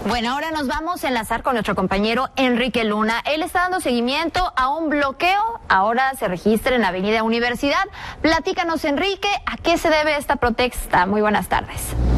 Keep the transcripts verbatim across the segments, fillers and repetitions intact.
Bueno, ahora nos vamos a enlazar con nuestro compañero Enrique Luna. Él está dando seguimiento a un bloqueo. Ahora se registra en la Avenida Universidad. Platícanos, Enrique, ¿a qué se debe esta protesta? Muy buenas tardes.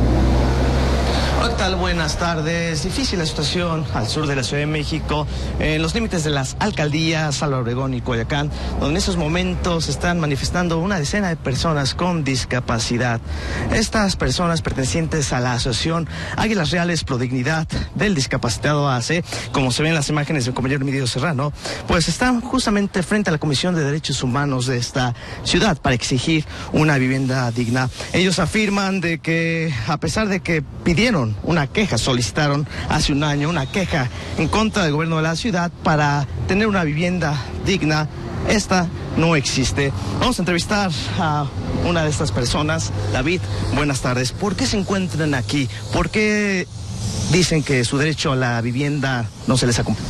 Hola, ¿qué tal? Buenas tardes. Difícil la situación al sur de la Ciudad de México, en los límites de las alcaldías Álvaro Obregón y Coyoacán, donde en esos momentos están manifestando una decena de personas con discapacidad. Estas personas pertenecientes a la asociación Águilas Reales Pro Dignidad del Discapacitado A C, como se ven en las imágenes del compañero Emilio Serrano, pues están justamente frente a la Comisión de Derechos Humanos de esta ciudad para exigir una vivienda digna. Ellos afirman de que, a pesar de que pidieron una queja, solicitaron hace un año una queja en contra del gobierno de la ciudad para tener una vivienda digna, esta no existe. Vamos a entrevistar a una de estas personas. David, buenas tardes. ¿Por qué se encuentran aquí? ¿Por qué dicen que su derecho a la vivienda no se les ha cumplido?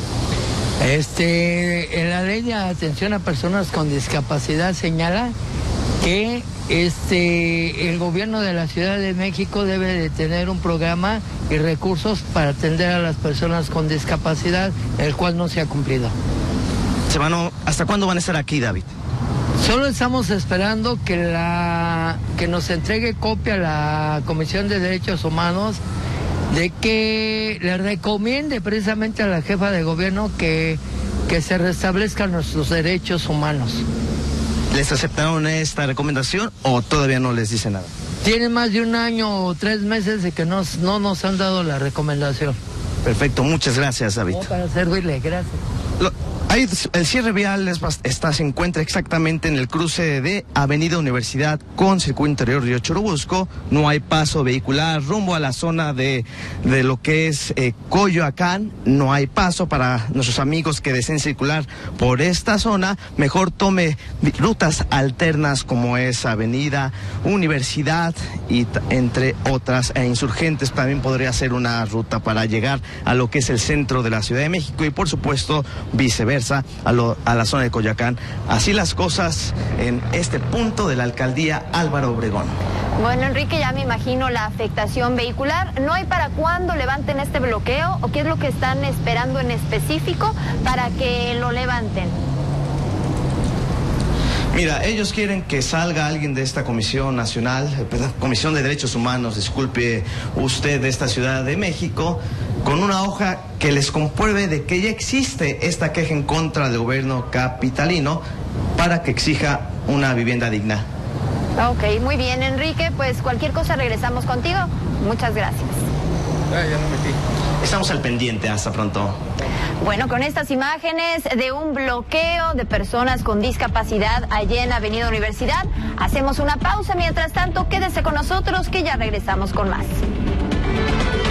Este, en la ley de atención a personas con discapacidad señala que este el gobierno de la Ciudad de México debe de tener un programa y recursos para atender a las personas con discapacidad, el cual no se ha cumplido. Se van a, ¿Hasta cuándo van a estar aquí, David? Solo estamos esperando que la que nos entregue copia la Comisión de Derechos Humanos de que le recomiende precisamente a la jefa de gobierno que, que se restablezcan nuestros derechos humanos. ¿Les aceptaron esta recomendación o todavía no les dice nada? Tiene más de un año o tres meses de que nos, no nos han dado la recomendación. Perfecto, muchas gracias, David. No, para servirle, gracias. Lo, hay, el cierre vial es, está, se encuentra exactamente en el cruce de Avenida Universidad con Circuito Interior Río Churubusco. No hay paso vehicular rumbo a la zona de, de lo que es eh, Coyoacán. No hay paso para nuestros amigos que deseen circular por esta zona. Mejor tome rutas alternas como es Avenida Universidad y entre otras, e Insurgentes también podría ser una ruta para llegar a lo que es el centro de la Ciudad de México y por supuesto viceversa a, lo, a la zona de Coyoacán. Así las cosas en este punto de la alcaldía Álvaro Obregón. Bueno, Enrique, ya me imagino la afectación vehicular. ¿No hay para cuándo levanten este bloqueo o qué es lo que están esperando en específico para que lo levanten? Mira, ellos quieren que salga alguien de esta Comisión Nacional, perdón, Comisión de Derechos Humanos, disculpe usted, de esta Ciudad de México, con una hoja que les compruebe de que ya existe esta queja en contra del gobierno capitalino para que exija una vivienda digna. Ok, muy bien, Enrique, pues cualquier cosa regresamos contigo. Muchas gracias. Ah, ya no metí. Estamos al pendiente, hasta pronto. Bueno, con estas imágenes de un bloqueo de personas con discapacidad allá en Avenida Universidad, hacemos una pausa. Mientras tanto, quédese con nosotros que ya regresamos con más.